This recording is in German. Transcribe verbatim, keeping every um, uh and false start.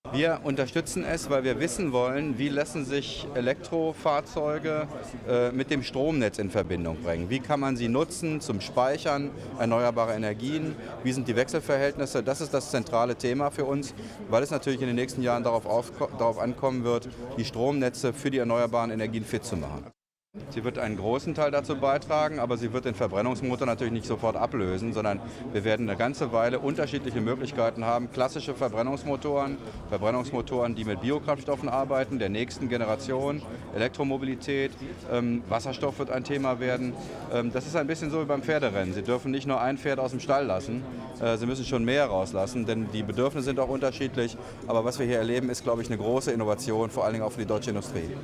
Wir unterstützen es, weil wir wissen wollen, wie lassen sich Elektrofahrzeuge äh, mit dem Stromnetz in Verbindung bringen. Wie kann man sie nutzen zum Speichern erneuerbarer Energien? Wie sind die Wechselverhältnisse? Das ist das zentrale Thema für uns, weil es natürlich in den nächsten Jahren darauf, auf, darauf ankommen wird, die Stromnetze für die erneuerbaren Energien fit zu machen. Sie wird einen großen Teil dazu beitragen, aber sie wird den Verbrennungsmotor natürlich nicht sofort ablösen, sondern wir werden eine ganze Weile unterschiedliche Möglichkeiten haben. Klassische Verbrennungsmotoren, Verbrennungsmotoren, die mit Biokraftstoffen arbeiten, der nächsten Generation, Elektromobilität, ähm, Wasserstoff wird ein Thema werden. Ähm, das ist ein bisschen so wie beim Pferderennen. Sie dürfen nicht nur ein Pferd aus dem Stall lassen, äh, Sie müssen schon mehr rauslassen, denn die Bedürfnisse sind auch unterschiedlich. Aber was wir hier erleben, ist, glaube ich, eine große Innovation, vor allen Dingen auch für die deutsche Industrie.